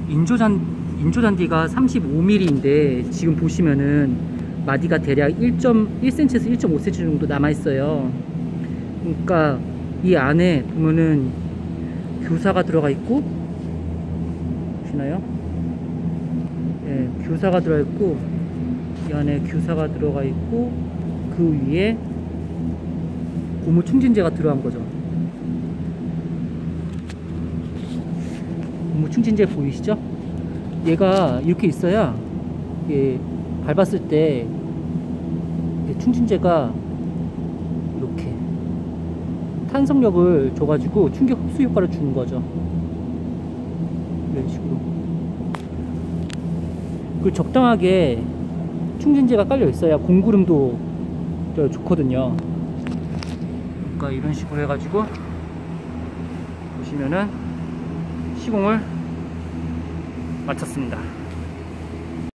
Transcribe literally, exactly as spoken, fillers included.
인조잔, 인조잔디가 삼십오 밀리미터인데 지금 보시면은 마디가 대략 일 점 일 센티미터에서 일 점 오 센티미터 정도 남아있어요. 그러니까 이 안에 보면은 교사가 들어가 있고, 보시나요? 예, 교사가 들어가 있고, 이 안에 교사가 들어가 있고, 그 위에 고무 충진재가 들어간 거죠. 고무 충진재 보이시죠? 얘가 이렇게 있어야 예, 밟았을 때 충진재가 이렇게 탄성력을 줘가지고 충격 흡수 효과를 주는 거죠. 이런 식으로. 그리고 적당하게 충진재가 깔려 있어야 공구름도 좋거든요. 그러니까 이런 식으로 해가지고 보시면은 시공을 마쳤습니다.